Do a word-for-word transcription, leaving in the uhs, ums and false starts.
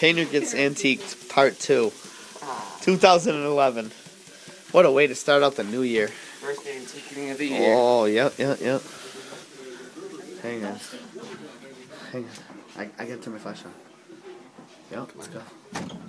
Painter Gets Antiqued Part two. two thousand eleven. What a way to start out the new year. First antiquing of the year. Oh, yep, yep, yep. Hang on. Hang on. I, I gotta turn my flash on. Yep, let's go.